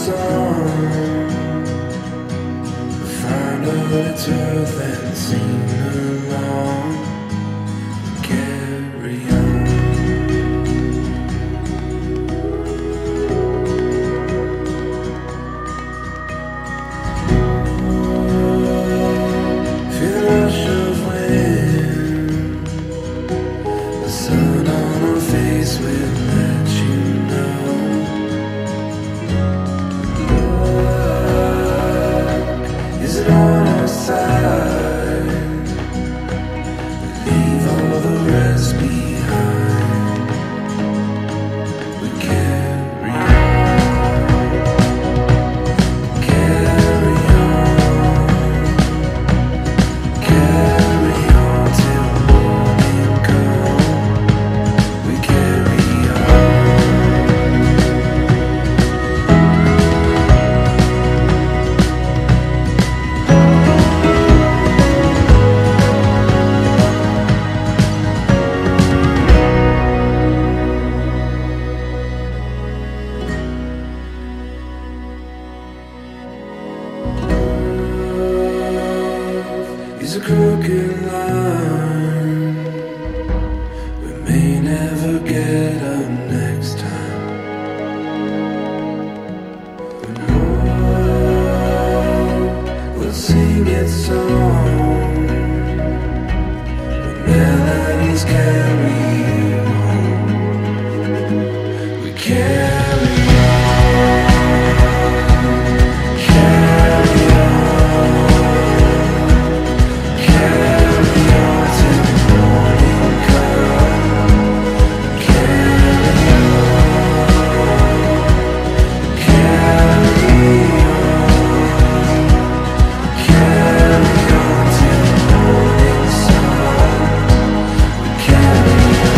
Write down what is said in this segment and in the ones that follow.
song, find out the truth and sing along. Carry on. Feel the rush of wind, the sun on our face will let you know. Is it on our side? We leave all the rest behind. We carry on, carry on, carry on till morning comes. We carry on. Is a crooked line. We may never get up next time. But love will sing its song. The melodies carry you home. We carry on, carry on, carry on till the morning comes. Carry on, carry on till the morning sun. We carry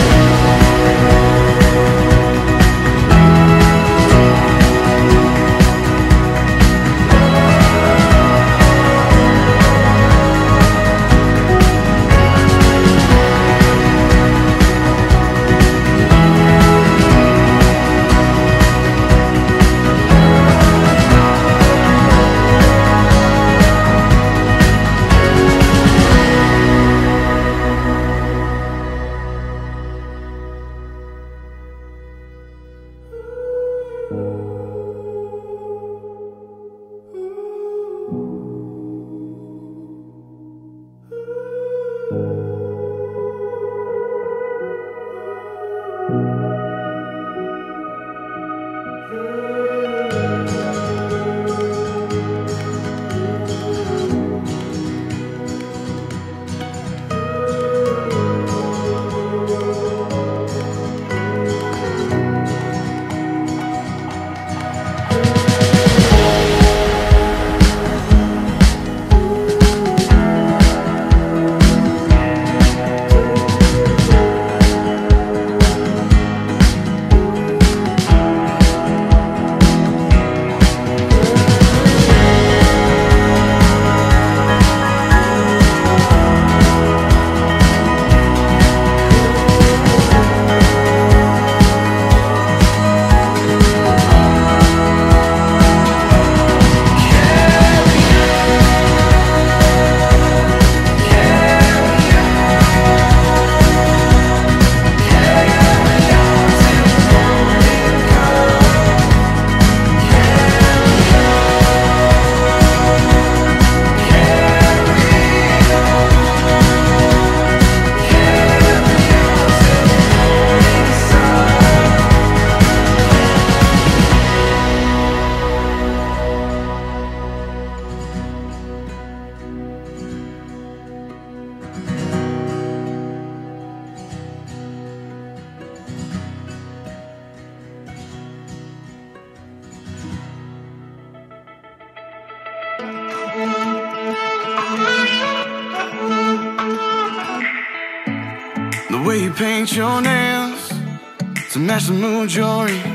The way you paint your nails to match the mood you're in.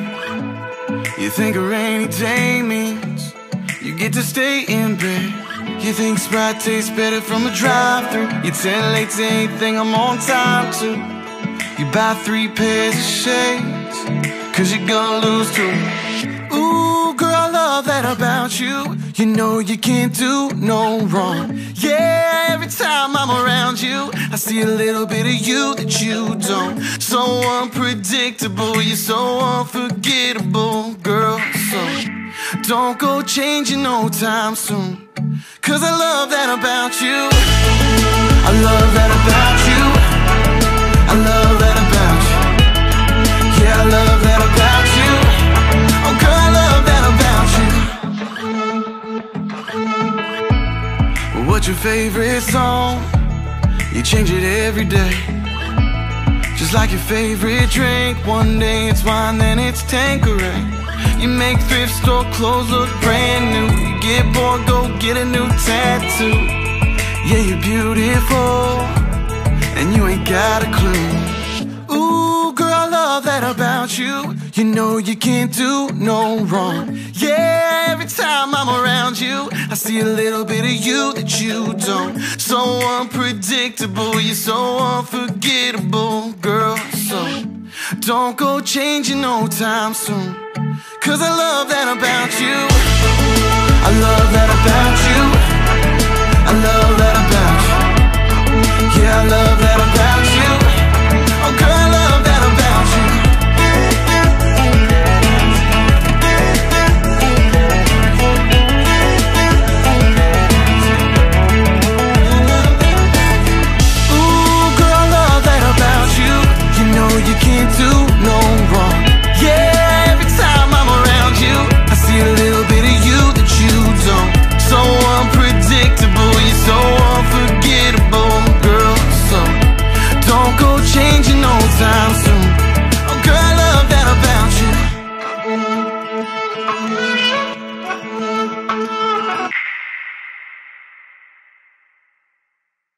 You think a rainy day means you get to stay in bed. You think Sprite tastes better from a drive-thru. You tell late to anything I'm on time to. You buy 3 pairs of shades, cause you're gonna lose 2. Ooh, girl, I love that about you. You know you can't do no wrong. Yeah, every time I'm around you, I see a little bit of you that you don't. So unpredictable, you're so unforgettable, girl. So don't go changing no time soon, 'cause I love that about you. I love that about you. I love that about you. Yeah, I love that about you. Oh girl, I love that about you. What's your favorite song? You change it every day. Just like your favorite drink. One day it's wine, then it's Tanqueray. You make thrift store clothes look brand new. You get bored, go get a new tattoo. Yeah, you're beautiful, and you ain't got a clue. Ooh, girl, I love that about you. You know you can't do no wrong. Yeah, every time I'm around you, I see a little bit of you that you don't. So unpredictable, you're so unforgettable, girl. So don't go changing no time soon, 'cause I love that about you. I love that about you. I love that about you. Yeah, I love that about you.